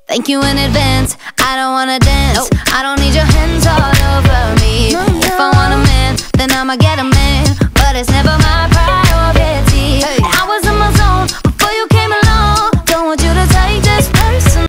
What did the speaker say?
Thank you in advance, I don't wanna dance. I don't need your hands all over me. If I want a man, then I'ma get a man, but it's never my